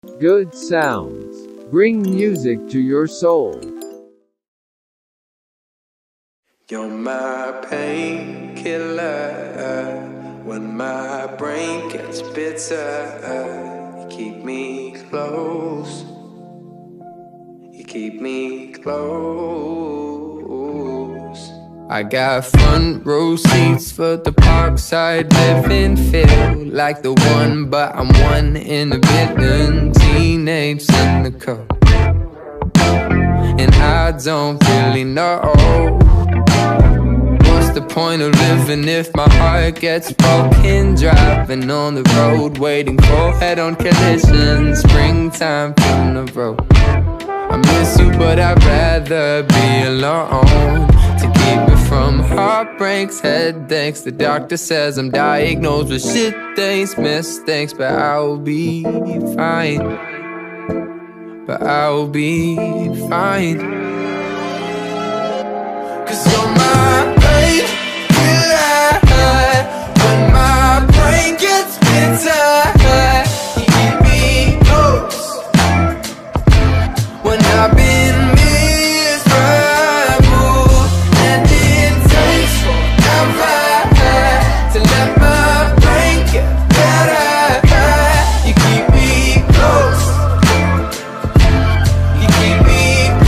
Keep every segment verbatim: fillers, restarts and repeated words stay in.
Good sounds bring music to your soul. You're my painkiller. When my brain gets bitter, you keep me close. You keep me close. I got front row seats for the parkside living. Feel like the one, but I'm one in a billion. Teenage cynical, and I don't really know what's the point of living if my heart gets broken. Driving on the road, waiting for head-on collisions. Springtime from the road. I miss you, but I'd rather be alone. To keep me from heartbreaks, headaches. The doctor says I'm diagnosed with shit days, mistakes, but I'll be fine. But I'll be fine. Cause you're my painkiller. When my brain gets bitter, you keep me close. When I've been miserable, and it takes forever to let my brain get better, you keep me close. You keep me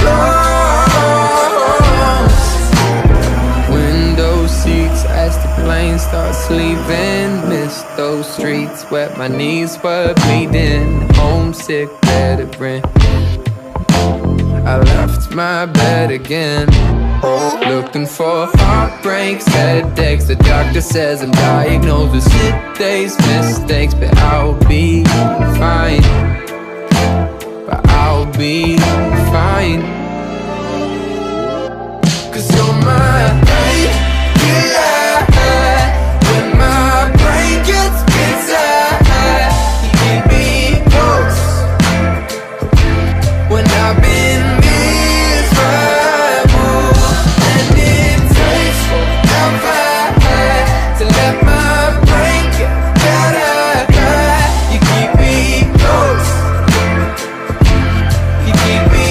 close. Window seats as the plane starts leaving. Miss those streets where my knees were bleeding. Homesick, veteran. I left my bed again, looking for heartbreaks, headaches. The doctor says I'm diagnosed with shit days, mistakes, but I'll be fine. But I'll be fine. Cause you're my painkiller. When my brain gets bitter, you keep me close. When I've been miserable, and it takes forever to let my brain get better, you keep me close. You keep me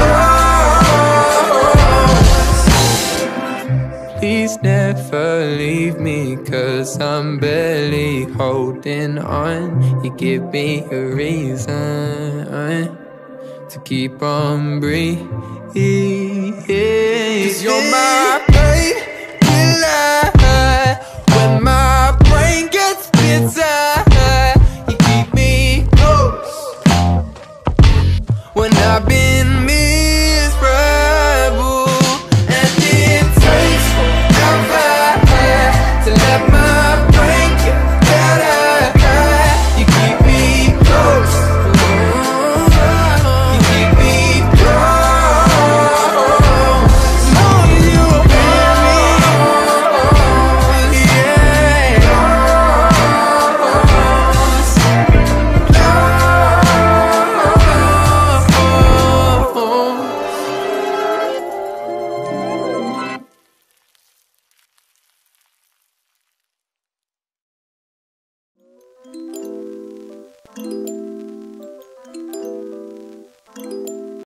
close. Please never leave me, cause I'm barely holding on. You give me a reason to keep on breathing. Cause you're my painkiller. When my brain gets bitter, you keep me close. When I've been